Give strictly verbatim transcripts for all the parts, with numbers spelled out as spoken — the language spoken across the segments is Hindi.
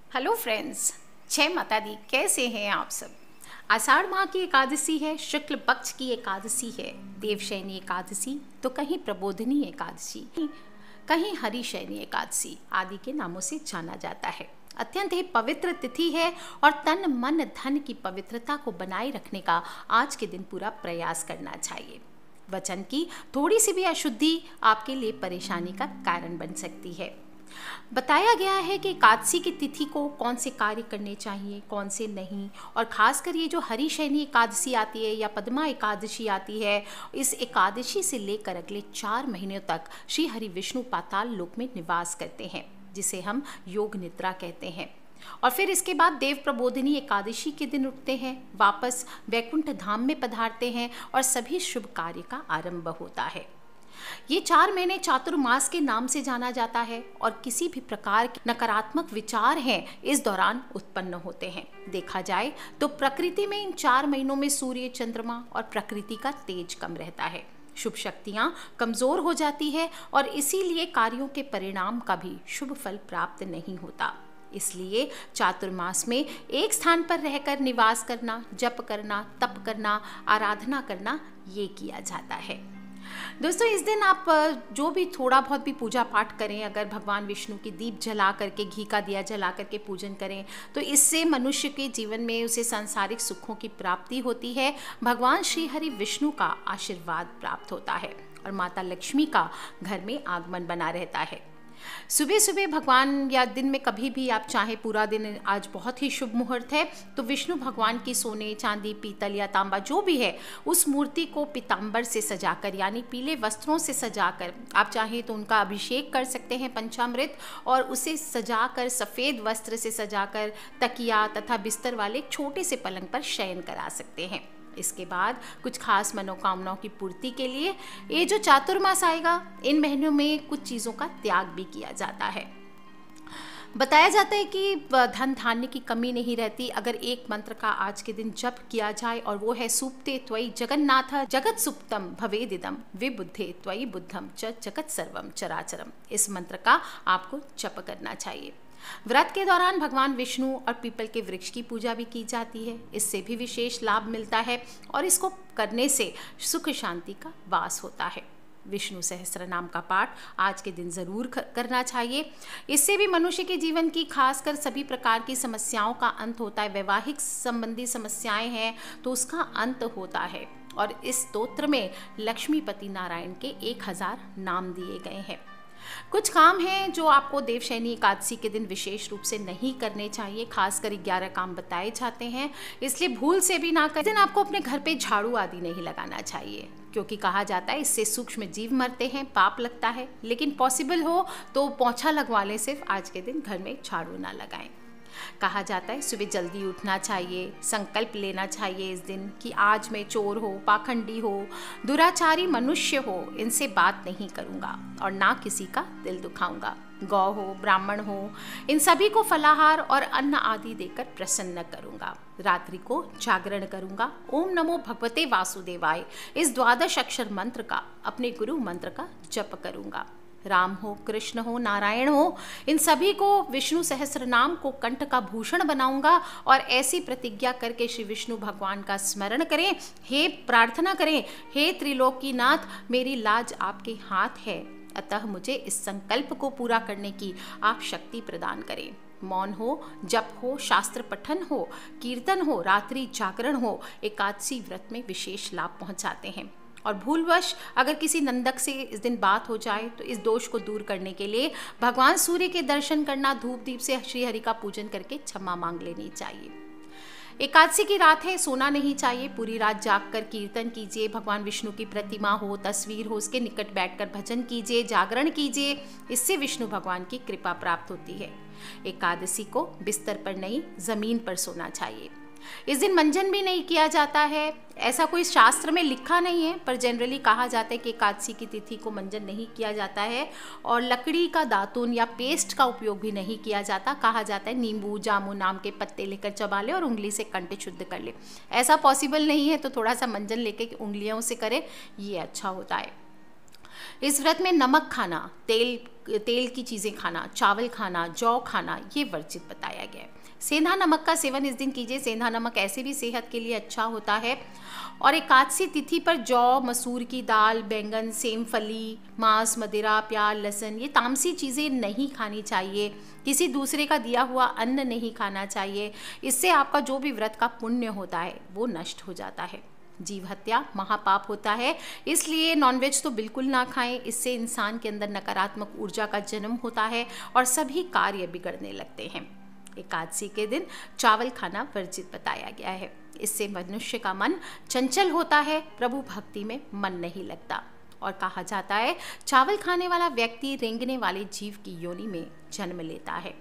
हेलो फ्रेंड्स, जय माता दी। कैसे हैं आप सब। आषाढ़ माह की एकादशी है, शुक्ल पक्ष की एकादशी है, देवशयनी एकादशी तो कहीं प्रबोधिनी एकादशी, कहीं हरिशयनी एकादशी आदि के नामों से जाना जाता है। अत्यंत ही पवित्र तिथि है और तन मन धन की पवित्रता को बनाए रखने का आज के दिन पूरा प्रयास करना चाहिए। वचन की थोड़ी सी भी अशुद्धि आपके लिए परेशानी का कारण बन सकती है। बताया गया है कि एकादशी की तिथि को कौन से कार्य करने चाहिए, कौन से नहीं, और खासकर ये जो हरिशयनी एकादशी आती है या पद्मा एकादशी आती है, इस एकादशी से लेकर अगले चार महीनों तक श्री हरि विष्णु पाताल लोक में निवास करते हैं, जिसे हम योग निद्रा कहते हैं। और फिर इसके बाद देव प्रबोधिनी एकादशी के दिन उठते हैं, वापस वैकुंठ धाम में पधारते हैं और सभी शुभ कार्य का आरंभ होता है। ये चार महीने चातुर्मास के नाम से जाना जाता है और किसी भी प्रकार के नकारात्मक विचार हैं इस दौरान उत्पन्न होते हैं। देखा जाए तो प्रकृति में इन चार महीनों में सूर्य, चंद्रमा और प्रकृति का तेज कम रहता है, शुभ शक्तियां कमजोर हो जाती है और इसीलिए कार्यों के परिणाम का भी शुभ फल प्राप्त नहीं होता। इसलिए चातुर्मास में एक स्थान पर रहकर निवास करना, जप करना, तप करना, आराधना करना, ये किया जाता है। दोस्तों, इस दिन आप जो भी थोड़ा बहुत भी पूजा पाठ करें, अगर भगवान विष्णु की दीप जला करके, घी का दिया जला करके पूजन करें, तो इससे मनुष्य के जीवन में उसे सांसारिक सुखों की प्राप्ति होती है, भगवान श्री हरि विष्णु का आशीर्वाद प्राप्त होता है और माता लक्ष्मी का घर में आगमन बना रहता है। सुबह सुबह भगवान या दिन में कभी भी आप चाहें, पूरा दिन आज बहुत ही शुभ मुहूर्त है, तो विष्णु भगवान की सोने, चांदी, पीतल या तांबा जो भी है, उस मूर्ति को पीतांबर से सजाकर यानी पीले वस्त्रों से सजाकर आप चाहें तो उनका अभिषेक कर सकते हैं पंचामृत, और उसे सजाकर सफ़ेद वस्त्र से सजाकर तकिया तथा बिस्तर वाले एक छोटे से पलंग पर शयन करा सकते हैं। इसके बाद कुछ खास मनोकामनाओं की पूर्ति के लिए ये जो चातुर्मास आएगा, इन महीनों में कुछ चीज़ों का त्याग भी किया जाता है। बताया जाता है कि धन धान्य की कमी नहीं रहती अगर एक मंत्र का आज के दिन जप किया जाए, और वो है सुप्ते त्वयि जगन्नाथ जगत सुप्तम भवेदिदम विबुद्धे त्वयि बुद्धम च जगत सर्वम चराचरम। इस मंत्र का आपको जप करना चाहिए। व्रत के दौरान भगवान विष्णु और पीपल के वृक्ष की पूजा भी की जाती है, इससे भी विशेष लाभ मिलता है और इसको करने से सुख शांति का वास होता है। विष्णु सहस्त्र नाम का पाठ आज के दिन ज़रूर करना चाहिए। इससे भी मनुष्य के जीवन की खासकर सभी प्रकार की समस्याओं का अंत होता है। वैवाहिक संबंधी समस्याएं हैं तो उसका अंत होता है। और इस स्तोत्र में लक्ष्मीपति नारायण के एक हजार नाम दिए गए हैं। कुछ काम हैं जो आपको देवशयनी एकादशी के दिन विशेष रूप से नहीं करने चाहिए, खासकर ग्यारह काम बताए जाते हैं, इसलिए भूल से भी ना करें। इस दिन आपको अपने घर पे झाड़ू आदि नहीं लगाना चाहिए, क्योंकि कहा जाता है इससे सूक्ष्म जीव मरते हैं, पाप लगता है। लेकिन पॉसिबल हो तो पोंछा लगवा लें, सिर्फ आज के दिन घर में झाड़ू ना लगाएं। कहा जाता है सुबह जल्दी उठना चाहिए, संकल्प लेना चाहिए इस दिन कि आज मैं चोर हो, पाखंडी हो, दुराचारी मनुष्य हो, इनसे बात नहीं करूँगा और ना किसी का दिल दुखाऊंगा। गौ हो, ब्राह्मण हो, इन सभी को फलाहार और अन्न आदि देकर प्रसन्न करूँगा। रात्रि को जागरण करूँगा। ओम नमो भगवते वासुदेवाय इस द्वादश अक्षर मंत्र का, अपने गुरु मंत्र का जप करूँगा। राम हो, कृष्ण हो, नारायण हो, इन सभी को विष्णु सहस्त्र नाम को कंठ का भूषण बनाऊंगा और ऐसी प्रतिज्ञा करके श्री विष्णु भगवान का स्मरण करें, हे प्रार्थना करें, हे त्रिलोकीनाथ, मेरी लाज आपके हाथ है, अतः मुझे इस संकल्प को पूरा करने की आप शक्ति प्रदान करें। मौन हो, जप हो, शास्त्र पठन हो, कीर्तन हो, रात्रि जागरण हो, एकादशी व्रत में विशेष लाभ पहुंचाते हैं। और भूलवश अगर किसी नंदक से इस दिन बात हो जाए तो इस दोष को दूर करने के लिए भगवान सूर्य के दर्शन करना, धूप दीप से श्री हरि का पूजन करके क्षमा मांग लेनी चाहिए। एकादशी की रात है, सोना नहीं चाहिए। पूरी रात जागकर कीर्तन कीजिए, भगवान विष्णु की प्रतिमा हो, तस्वीर हो, उसके निकट बैठकर भजन कीजिए, जागरण कीजिए, इससे विष्णु भगवान की कृपा प्राप्त होती है। एकादशी को बिस्तर पर नहीं, जमीन पर सोना चाहिए। इस दिन मंजन भी नहीं किया जाता है, ऐसा कोई शास्त्र में लिखा नहीं है, पर जनरली कहा जाता है कि एकादशी की तिथि को मंजन नहीं किया जाता है। और लकड़ी का दातुन या पेस्ट का उपयोग भी नहीं किया जाता। कहा जाता है नींबू, जामुन, आम के पत्ते लेकर चबा ले और उंगली से कंठ शुद्ध कर ले। ऐसा पॉसिबल नहीं है तो थोड़ा सा मंजन लेके उंगलियों से करें, ये अच्छा होता है। इस व्रत में नमक खाना, तेल तेल की चीज़ें खाना, चावल खाना, जौ खाना ये वर्जित बताया गया है। सेंधा नमक का सेवन इस दिन कीजिए। सेंधा नमक ऐसे भी सेहत के लिए अच्छा होता है। और एकादशी तिथि पर जौ, मसूर की दाल, बैंगन, सेमफली, मांस, मदिरा, प्याज, लहसुन ये तामसी चीज़ें नहीं खानी चाहिए। किसी दूसरे का दिया हुआ अन्न नहीं खाना चाहिए। इससे आपका जो भी व्रत का पुण्य होता है वो नष्ट हो जाता है। जीव हत्या महापाप होता है, इसलिए नॉनवेज तो बिल्कुल ना खाएं। इससे इंसान के अंदर नकारात्मक ऊर्जा का जन्म होता है और सभी कार्य बिगड़ने लगते हैं। एकादशी के दिन चावल खाना वर्जित बताया गया है। इससे मनुष्य का मन चंचल होता है, प्रभु भक्ति में मन नहीं लगता। और कहा जाता है चावल खाने वाला व्यक्ति रेंगने वाले जीव की योनि में जन्म लेता है।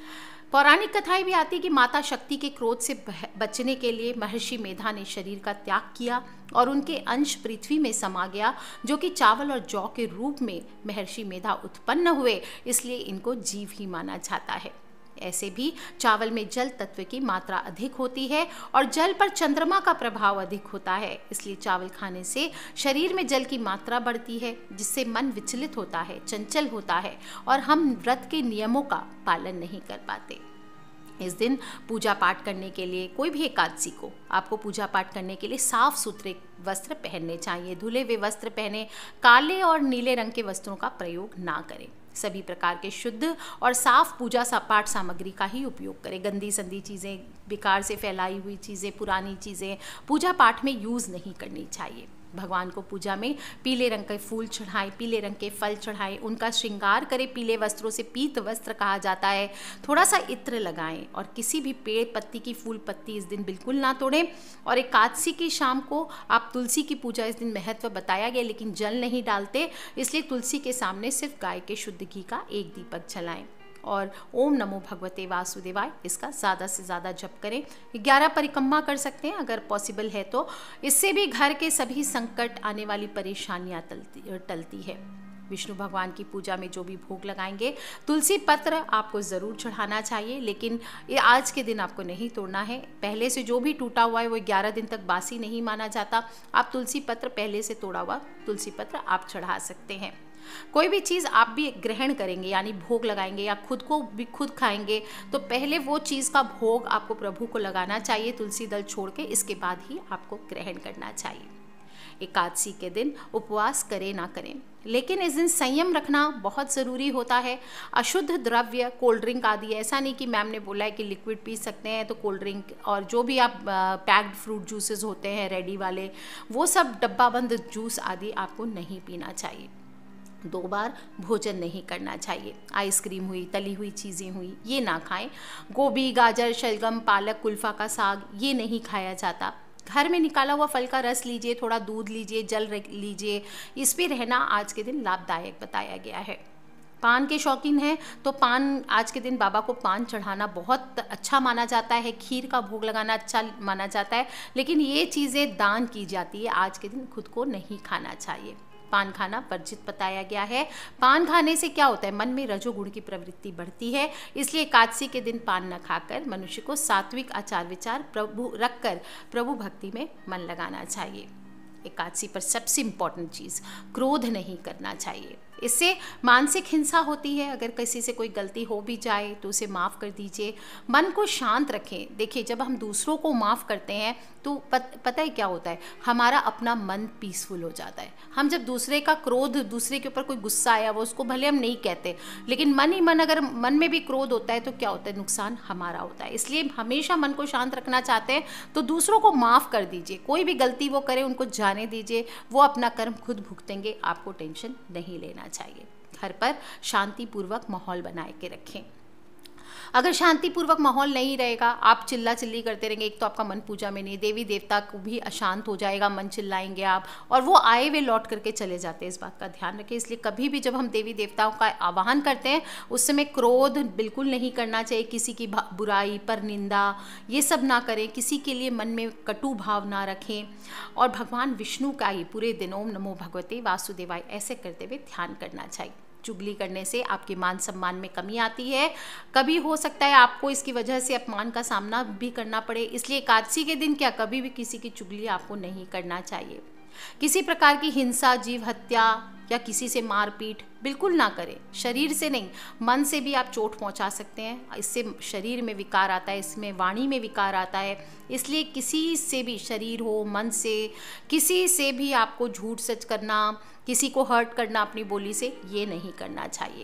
पौराणिक कथाएं भी आती कि माता शक्ति के क्रोध से बचने के लिए महर्षि मेधा ने शरीर का त्याग किया और उनके अंश पृथ्वी में समा गया, जो कि चावल और जौ के रूप में महर्षि मेधा उत्पन्न हुए, इसलिए इनको जीव ही माना जाता है। ऐसे भी चावल में जल तत्व की मात्रा अधिक होती है और जल पर चंद्रमा का प्रभाव अधिक होता है, इसलिए चावल खाने से शरीर में जल की मात्रा बढ़ती है, जिससे मन विचलित होता है, चंचल होता है और हम व्रत के नियमों का पालन नहीं कर पाते। इस दिन पूजा पाठ करने के लिए, कोई भी एकादशी को आपको पूजा पाठ करने के लिए साफ सुथरे वस्त्र पहनने चाहिए। धुले हुए वस्त्र पहने, काले और नीले रंग के वस्त्रों का प्रयोग ना करें। सभी प्रकार के शुद्ध और साफ पूजा पाठ सामग्री का ही उपयोग करें। गंदी संदी चीज़ें, बेकार से फैलाई हुई चीज़ें, पुरानी चीज़ें पूजा पाठ में यूज़ नहीं करनी चाहिए। भगवान को पूजा में पीले रंग के फूल चढ़ाएं, पीले रंग के फल चढ़ाएं, उनका श्रृंगार करें। पीले वस्त्रों से पीत वस्त्र कहा जाता है। थोड़ा सा इत्र लगाएं और किसी भी पेड़ पत्ती की फूल पत्ती इस दिन बिल्कुल ना तोड़ें। और एकादशी की शाम को आप तुलसी की पूजा, इस दिन महत्व बताया गया लेकिन जल नहीं डालते, इसलिए तुलसी के सामने सिर्फ गाय के शुद्ध घी का एक दीपक जलाएं और ओम नमो भगवते वासुदेवाय इसका ज़्यादा से ज़्यादा जप करें। ग्यारह परिक्रमा कर सकते हैं अगर पॉसिबल है तो। इससे भी घर के सभी संकट, आने वाली परेशानियां टलती टलती है। विष्णु भगवान की पूजा में जो भी भोग लगाएंगे, तुलसी पत्र आपको ज़रूर चढ़ाना चाहिए, लेकिन ये आज के दिन आपको नहीं तोड़ना है। पहले से जो भी टूटा हुआ है वो ग्यारह दिन तक बासी नहीं माना जाता। आप तुलसी पत्र, पहले से तोड़ा हुआ तुलसी पत्र आप चढ़ा सकते हैं। कोई भी चीज़ आप भी ग्रहण करेंगे यानी भोग लगाएंगे या खुद को भी खुद खाएंगे, तो पहले वो चीज़ का भोग आपको प्रभु को लगाना चाहिए तुलसी दल छोड़ के, इसके बाद ही आपको ग्रहण करना चाहिए। एकादशी के दिन उपवास करें ना करें, लेकिन इस दिन संयम रखना बहुत ज़रूरी होता है। अशुद्ध द्रव्य, कोल्ड ड्रिंक आदि, ऐसा नहीं कि मैम ने बोला है कि लिक्विड पी सकते हैं तो कोल्ड ड्रिंक और जो भी आप पैक्ड फ्रूट जूसेस होते हैं रेडी वाले, वो सब डब्बाबंद जूस आदि आपको नहीं पीना चाहिए। दो बार भोजन नहीं करना चाहिए। आइसक्रीम हुई, तली हुई चीज़ें हुई, ये ना खाएं। गोभी, गाजर, शलगम, पालक, कुल्फा का साग ये नहीं खाया जाता। घर में निकाला हुआ फल का रस लीजिए, थोड़ा दूध लीजिए, जल लीजिए, इस पे रहना आज के दिन लाभदायक बताया गया है। पान के शौकीन हैं तो पान, आज के दिन बाबा को पान चढ़ाना बहुत अच्छा माना जाता है। खीर का भोग लगाना अच्छा माना जाता है, लेकिन ये चीज़ें दान की जाती है। आज के दिन खुद को नहीं खाना चाहिए। पान खाना वर्जित बताया गया है। पान खाने से क्या होता है, मन में रजोगुण की प्रवृत्ति बढ़ती है, इसलिए एकादशी के दिन पान न खाकर मनुष्य को सात्विक आचार विचार प्रभु रखकर प्रभु भक्ति में मन लगाना चाहिए। एकादशी पर सबसे इम्पॉर्टेंट चीज़, क्रोध नहीं करना चाहिए। इससे मानसिक हिंसा होती है। अगर किसी से कोई गलती हो भी जाए तो उसे माफ़ कर दीजिए। मन को शांत रखें। देखिए, जब हम दूसरों को माफ़ करते हैं तो पत, पता है क्या होता है, हमारा अपना मन पीसफुल हो जाता है। हम जब दूसरे का क्रोध, दूसरे के ऊपर कोई गुस्सा आया वो उसको भले हम नहीं कहते, लेकिन मन ही मन अगर मन में भी क्रोध होता है तो क्या होता है, नुकसान हमारा होता है। इसलिए हमेशा मन को शांत रखना चाहते हैं तो दूसरों को माफ़ कर दीजिए। कोई भी गलती वो करे उनको जाने दीजिए, वो अपना कर्म खुद भुगतेंगे, आपको टेंशन नहीं लेना चाहिए। घर पर शांतिपूर्वक माहौल बनाए के रखें। अगर शांतिपूर्वक माहौल नहीं रहेगा, आप चिल्ला चिल्ली करते रहेंगे, एक तो आपका मन पूजा में नहीं, देवी देवता को भी अशांत हो जाएगा, मन चिल्लाएंगे आप, और वो आए हुए लौट करके चले जाते हैं। इस बात का ध्यान रखें। इसलिए कभी भी जब हम देवी देवताओं का आवाहन करते हैं उस समय क्रोध बिल्कुल नहीं करना चाहिए। किसी की बुराई पर निंदा ये सब ना करें, किसी के लिए मन में कटु भाव ना रखें, और भगवान विष्णु का ही पूरे दिन ओम नमो भगवते वासुदेवाय ऐसे करते हुए ध्यान करना चाहिए। चुगली करने से आपके मान सम्मान में कमी आती है। कभी हो सकता है आपको इसकी वजह से अपमान का सामना भी करना पड़े, इसलिए एकादशी के दिन क्या कभी भी किसी की चुगली आपको नहीं करना चाहिए। किसी प्रकार की हिंसा, जीव हत्या या किसी से मारपीट बिल्कुल ना करें। शरीर से नहीं, मन से भी आप चोट पहुंचा सकते हैं। इससे शरीर में विकार आता है, इसमें वाणी में विकार आता है। इसलिए किसी से भी, शरीर हो, मन से, किसी से भी आपको झूठ सच करना, किसी को हर्ट करना अपनी बोली से, ये नहीं करना चाहिए।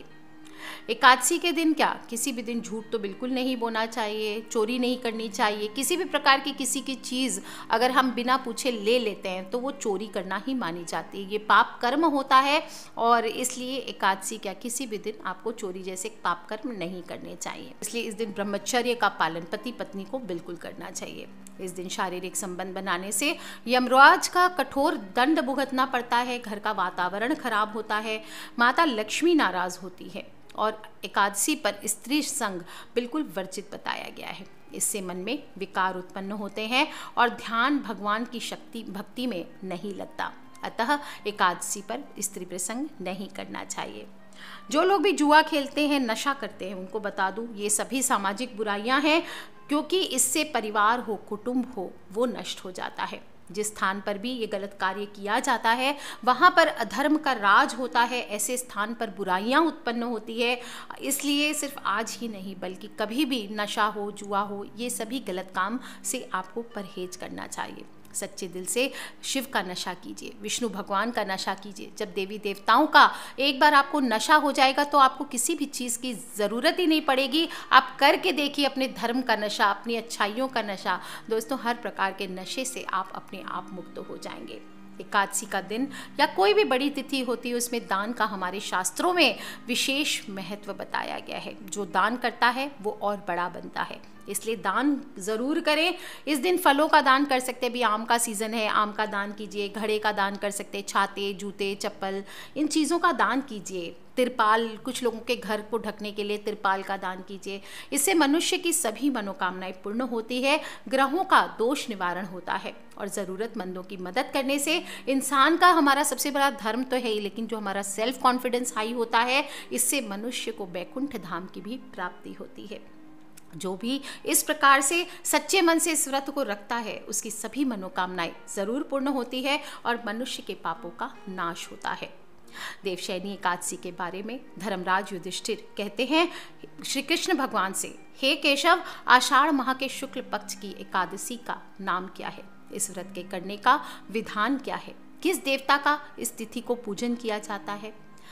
एकादशी के दिन क्या, किसी भी दिन झूठ तो बिल्कुल नहीं बोलना चाहिए, चोरी नहीं करनी चाहिए। किसी भी प्रकार की किसी की चीज़ अगर हम बिना पूछे ले लेते हैं तो वो चोरी करना ही मानी जाती है। ये पाप कर्म होता है और इसलिए एकादशी क्या, किसी भी दिन आपको चोरी जैसे पाप कर्म नहीं करने चाहिए। इसलिए इस दिन ब्रह्मचर्य का पालन पति पत्नी को बिल्कुल करना चाहिए। इस दिन शारीरिक संबंध बनाने से यमराज का कठोर दंड भुगतना पड़ता है, घर का वातावरण खराब होता है, माता लक्ष्मी नाराज होती है और एकादशी पर स्त्री संग बिल्कुल वर्जित बताया गया है। इससे मन में विकार उत्पन्न होते हैं और ध्यान भगवान की शक्ति भक्ति में नहीं लगता। अतः एकादशी पर स्त्री प्रसंग नहीं करना चाहिए। जो लोग भी जुआ खेलते हैं, नशा करते हैं, उनको बता दूं ये सभी सामाजिक बुराइयां हैं, क्योंकि इससे परिवार हो, कुटुंब हो, वो नष्ट हो जाता है। जिस स्थान पर भी ये गलत कार्य किया जाता है वहाँ पर अधर्म का राज होता है, ऐसे स्थान पर बुराइयाँ उत्पन्न होती है। इसलिए सिर्फ आज ही नहीं बल्कि कभी भी नशा हो, जुआ हो, ये सभी गलत काम से आपको परहेज करना चाहिए। सच्चे दिल से शिव का नशा कीजिए, विष्णु भगवान का नशा कीजिए। जब देवी देवताओं का एक बार आपको नशा हो जाएगा तो आपको किसी भी चीज़ की ज़रूरत ही नहीं पड़ेगी। आप करके देखिए अपने धर्म का नशा, अपनी अच्छाइयों का नशा। दोस्तों, हर प्रकार के नशे से आप अपने आप मुक्त हो जाएंगे। एकादशी का दिन या कोई भी बड़ी तिथि होती है उसमें दान का हमारे शास्त्रों में विशेष महत्व बताया गया है। जो दान करता है वो और बड़ा बनता है, इसलिए दान ज़रूर करें। इस दिन फलों का दान कर सकते हैं, भी आम का सीज़न है, आम का दान कीजिए, घड़े का दान कर सकते हैं, छाते, जूते, चप्पल, इन चीज़ों का दान कीजिए। तिरपाल, कुछ लोगों के घर को ढकने के लिए तिरपाल का दान कीजिए। इससे मनुष्य की सभी मनोकामनाएं पूर्ण होती है, ग्रहों का दोष निवारण होता है और ज़रूरतमंदों की मदद करने से इंसान का, हमारा सबसे बड़ा धर्म तो है ही, लेकिन जो हमारा सेल्फ कॉन्फिडेंस हाई होता है, इससे मनुष्य को वैकुंठ धाम की भी प्राप्ति होती है। जो भी इस प्रकार से सच्चे मन से इस व्रत को रखता है उसकी सभी मनोकामनाएं जरूर पूर्ण होती है और मनुष्य के पापों का नाश होता है। देवशयनी एकादशी के बारे में धर्मराज युधिष्ठिर कहते हैं श्री कृष्ण भगवान से, हे केशव, आषाढ़ माह के शुक्ल पक्ष की एकादशी का नाम क्या है? इस व्रत के करने का विधान क्या है? किस देवता का इस तिथि को पूजन किया जाता है?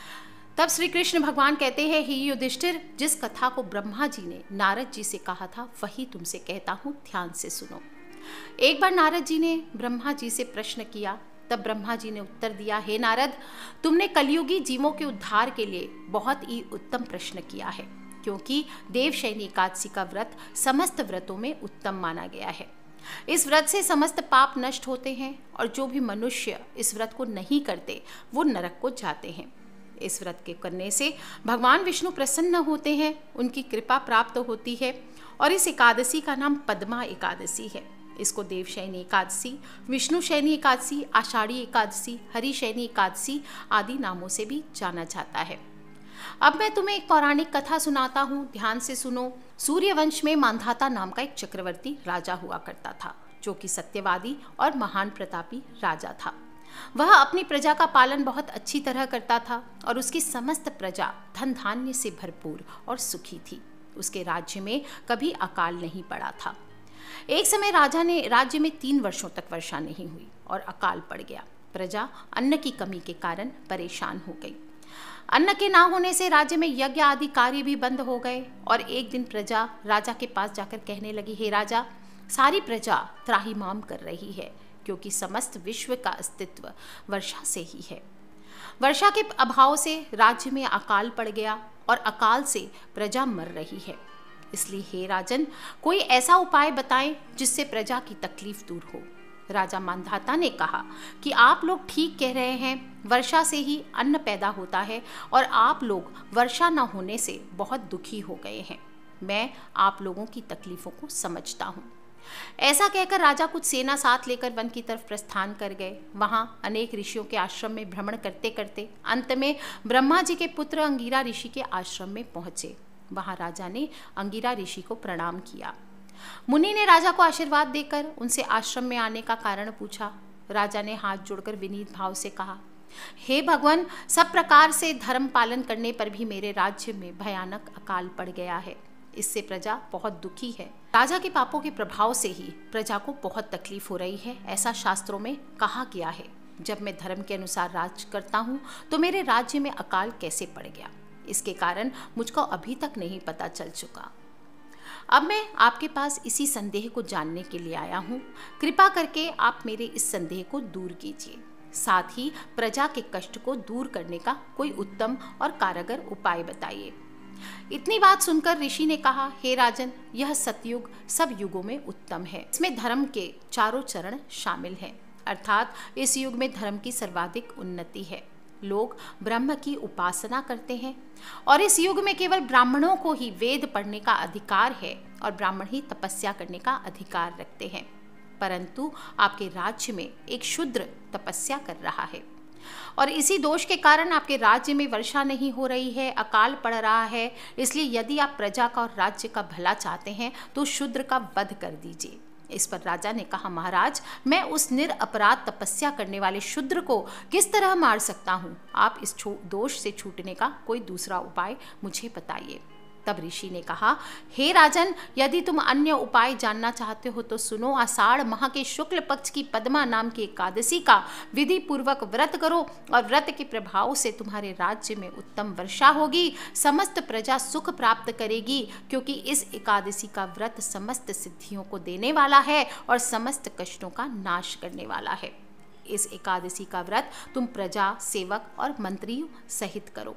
तब श्री कृष्ण भगवान कहते हैं, हे युधिष्ठिर, जिस कथा को ब्रह्मा जी ने नारद जी से कहा था वही तुमसे कहता हूँ, ध्यान से सुनो। एक बार नारद जी ने ब्रह्मा जी से प्रश्न किया, तब ब्रह्मा जी ने उत्तर दिया, हे नारद, तुमने कलयुगी जीवों के उद्धार के लिए बहुत ही उत्तम प्रश्न किया है, क्योंकि देवशयनी एकादशी का व्रत समस्त व्रतों में उत्तम माना गया है। इस व्रत से समस्त पाप नष्ट होते हैं और जो भी मनुष्य इस व्रत को नहीं करते वो नरक को जाते हैं। इस व्रत के करने से भगवान विष्णु प्रसन्न होते हैं, उनकी कृपा प्राप्त होती है और इस एकादशी का नाम पद्मा एकादशी है। इसको देवशयनी एकादशी, विष्णु शयनी एकादशी, आषाढ़ी एकादशी, हरिशयनी एकादशी आदि नामों से भी जाना जाता है। अब मैं तुम्हें एक पौराणिक कथा सुनाता हूँ, ध्यान से सुनो। सूर्यवंश में मांधाता नाम का एक चक्रवर्ती राजा हुआ करता था, जो कि सत्यवादी और महान प्रतापी राजा था। वह अपनी प्रजा का पालन बहुत अच्छी तरह करता था और उसकी समस्त प्रजा धन धान्य से भरपूर और सुखी थी। उसके राज्य में कभी अकाल नहीं पड़ा था। एक समय राजा ने राज्य में तीन वर्षों तक वर्षा नहीं हुई और अकाल पड़ गया। प्रजा अन्न की कमी के कारण परेशान हो गई। अन्न के ना होने से राज्य में यज्ञ आदि कार्य भी बंद हो गए और एक दिन प्रजा राजा के पास जाकर कहने लगी, हे राजा, सारी प्रजा त्राहिमाम कर रही है, क्योंकि समस्त विश्व का अस्तित्व वर्षा से ही है। वर्षा के अभाव से राज्य में अकाल पड़ गया और अकाल से प्रजा मर रही है। इसलिए हे राजन, कोई ऐसा उपाय बताएं जिससे प्रजा की तकलीफ दूर हो। राजा मांधाता ने कहा कि आप लोग ठीक कह रहे हैं, वर्षा से ही अन्न पैदा होता है और आप लोग वर्षा न होने से बहुत दुखी हो गए हैं। मैं आप लोगों की तकलीफों को समझता हूँ। ऐसा कहकर राजा कुछ सेना साथ लेकर वन की तरफ प्रस्थान कर गए। वहां अनेक ऋषियों के आश्रम में भ्रमण करते करते अंत में ब्रह्मा जी के पुत्र अंगिरा ऋषि के आश्रम में पहुंचे। वहां राजा ने अंगिरा ऋषि को प्रणाम किया। मुनि ने राजा को आशीर्वाद देकर उनसे आश्रम में आने का कारण पूछा। राजा ने हाथ जोड़कर विनीत भाव से कहा, हे भगवान, सब प्रकार से धर्म पालन करने पर भी मेरे राज्य में भयानक अकाल पड़ गया है। इससे प्रजा बहुत दुखी है। राजा के पापों के प्रभाव से ही प्रजा को बहुत तकलीफ हो रही है, ऐसा शास्त्रों में कहा गया है। जब मैं धर्म के अनुसार राज करता हूँ तो मेरे राज्य में अकाल कैसे पड़ गया, इसके कारण मुझको अभी तक नहीं पता चल चुका। अब मैं आपके पास इसी संदेह को जानने के लिए आया हूँ। कृपा करके आप मेरे इस संदेह को दूर कीजिए, साथ ही प्रजा के कष्ट को दूर करने का कोई उत्तम और कारगर उपाय बताइए। इतनी बात सुनकर ऋषि ने कहा, हे राजन, यह सतयुग सब युगों में उत्तम है। इसमें धर्म के चारों चरण शामिल हैं, अर्थात इस युग में धर्म की सर्वाधिक उन्नति है। लोग ब्रह्म की उपासना करते हैं और इस युग में केवल ब्राह्मणों को ही वेद पढ़ने का अधिकार है और ब्राह्मण ही तपस्या करने का अधिकार रखते हैं। परंतु आपके राज्य में एक शूद्र तपस्या कर रहा है और इसी दोष के कारण आपके राज्य में वर्षा नहीं हो रही है, अकाल पड़ रहा है। इसलिए यदि आप प्रजा का और राज्य का भला चाहते हैं तो शूद्र का वध कर दीजिए। इस पर राजा ने कहा, महाराज, मैं उस निरपराध तपस्या करने वाले शूद्र को किस तरह मार सकता हूँ? आप इस दोष से छूटने का कोई दूसरा उपाय मुझे बताइए। तब ऋषि ने कहा, हे राजन, यदि तुम अन्य उपाय जानना चाहते हो तो सुनो। आषाढ़ माह के शुक्ल पक्ष की पद्मा नाम की एकादशी का विधि पूर्वक व्रत करो और व्रत के प्रभाव से तुम्हारे राज्य में उत्तम वर्षा होगी, समस्त प्रजा सुख प्राप्त करेगी, क्योंकि इस एकादशी का व्रत समस्त सिद्धियों को देने वाला है और समस्त कष्टों का नाश करने वाला है। इस एकादशी का व्रत तुम प्रजा, सेवक और मंत्रियों सहित करो।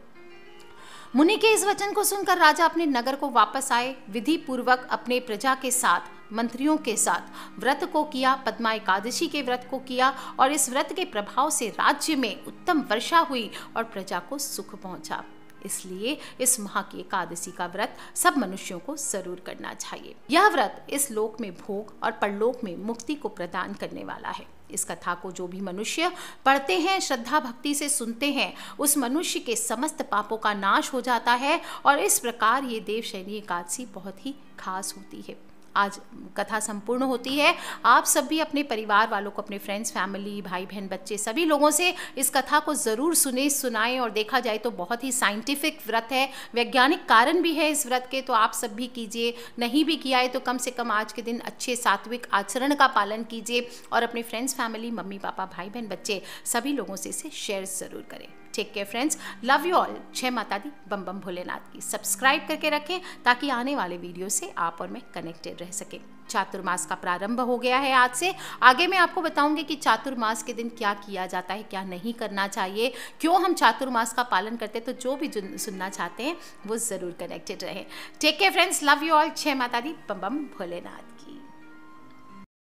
मुनि के इस वचन को सुनकर राजा अपने नगर को वापस आए। विधि पूर्वक अपने प्रजा के साथ, मंत्रियों के साथ व्रत को किया, पद्मा एकादशी के व्रत को किया और इस व्रत के प्रभाव से राज्य में उत्तम वर्षा हुई और प्रजा को सुख पहुंचा। इसलिए इस माह की एकादशी का व्रत सब मनुष्यों को जरूर करना चाहिए। यह व्रत इस लोक में भोग और परलोक में मुक्ति को प्रदान करने वाला है। इस कथा को जो भी मनुष्य पढ़ते हैं, श्रद्धा भक्ति से सुनते हैं, उस मनुष्य के समस्त पापों का नाश हो जाता है और इस प्रकार ये देवशयनी एकादशी बहुत ही खास होती है। आज कथा संपूर्ण होती है। आप सब भी अपने परिवार वालों को, अपने फ्रेंड्स, फैमिली, भाई बहन, बच्चे, सभी लोगों से इस कथा को ज़रूर सुने, सुनाएं। और देखा जाए तो बहुत ही साइंटिफिक व्रत है, वैज्ञानिक कारण भी है इस व्रत के, तो आप सब भी कीजिए। नहीं भी किया है तो कम से कम आज के दिन अच्छे सात्विक आचरण का पालन कीजिए और अपने फ्रेंड्स, फैमिली, मम्मी पापा, भाई बहन, बच्चे, सभी लोगों से इसे शेयर ज़रूर करें। Take care friends, love you all. जय माता दी, बम बम भोलेनाथ की। सब्सक्राइब करके रखें ताकि आने वाले वीडियो से आप और मैं कनेक्टेड रह सकें। चातुर्मास का प्रारंभ हो गया है आज से। आगे मैं आपको बताऊंगी कि चातुर्मास के दिन क्या किया जाता है, क्या नहीं करना चाहिए, क्यों हम चातुर्मास का पालन करते हैं। तो जो भी सुनना चाहते हैं वो ज़रूर कनेक्टेड रहें। Take care friends, love you all. जय माता दी, बम बम भोलेनाथ की।